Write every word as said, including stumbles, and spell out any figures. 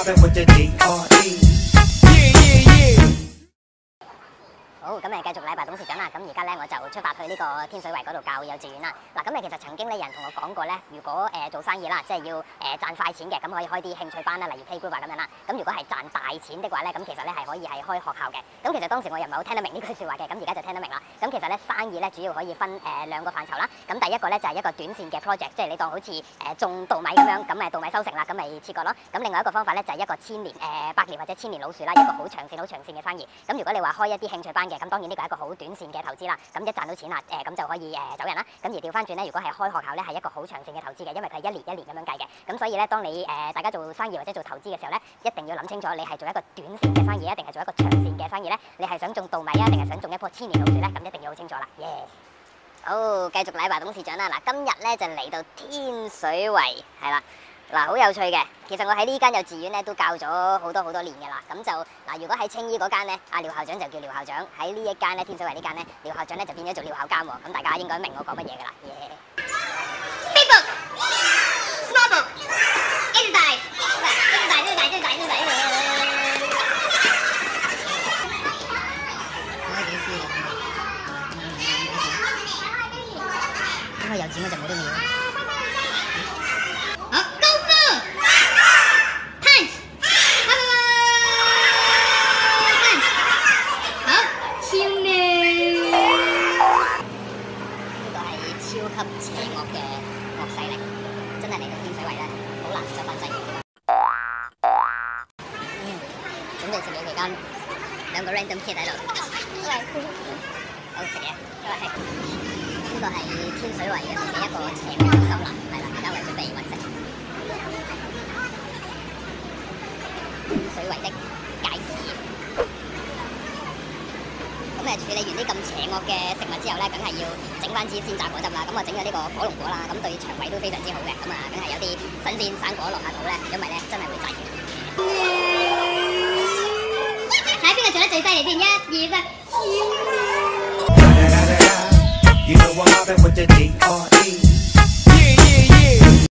mobbing with the D R E。 好，咁誒繼續禮拜董事長啦。咁而家咧我就出發去呢個天水圍嗰度教幼稚園啦。嗱，咁誒其實曾經咧有人同我講過咧，如果誒、呃、做生意啦，即係要誒、呃、賺快錢嘅，咁可以開啲興趣班啦，例如 Playgroup 咁樣啦。咁如果係賺大錢的話咧，咁其實咧係可以係開學校嘅。咁其實當時我又唔係好聽得明呢句説話嘅，咁而家就聽得明啦。咁其實咧生意咧主要可以分誒、呃、兩個範疇啦。咁第一個咧就係、是、一個短線嘅 project， 即係你當好似誒、呃、種稻米咁樣，咁誒稻米收成啦，咁咪切割咯。咁另外一個方法咧就係、是、一個千年誒、呃、百年或者千年老樹啦，一個好長線好長線嘅生意。咁如果你話開一啲興趣班嘅，咁當然呢個係一個好短線嘅投資啦，咁一賺到錢啦，誒、呃、咁就可以誒、呃、走人啦。咁而調翻轉咧，如果係開學校咧，係一個好長線嘅投資嘅，因為佢係一年一年咁樣計嘅。咁所以咧，當你誒、呃、大家做生意或者做投資嘅時候咧，一定要諗清楚，你係做一個短線嘅生意，一定係做一個長線嘅生意咧？你係想種稻米啊，定係想種一棵千年老樹咧？咁一定要好清楚啦。耶、yeah！好，繼續禮拜董事長啦。嗱，今日咧就嚟到天水圍，係啦。嗱，好有趣嘅，其實我喺呢間幼稚園咧都教咗好多好多年嘅啦。咁就嗱，如果喺青衣嗰間咧，阿廖校長就叫廖校長；喺呢一間咧，天水圍呢間咧，廖校長咧就變咗做廖校監喎。咁大家應該明我講乜嘢噶啦。耶 ！Facebook、Snapchat、Instagram、Instagram、Instagram、Instagram、Instagram。我幾知？因為有錢我就冇得秒。超級邪惡嘅惡勢力，真係嚟到天水圍咧，好難執翻劑。嗯，準備食嘢期間，兩個 random kid 喺度，好食嘢，因為係呢個係天水圍嘅一個邪惡中心啦，係啦，而家為準備揾食。天水圍的街市。咁誒處理完啲咁邪惡嘅食物之後咧，梗係要整翻支鮮榨果汁啦。咁我整咗呢個火龍果啦，咁對腸胃都非常之好嘅。咁啊，梗係有啲新鮮生果落下肚咧，因為咧真係會滯。睇邊個做得最犀利先？一、二、三，超！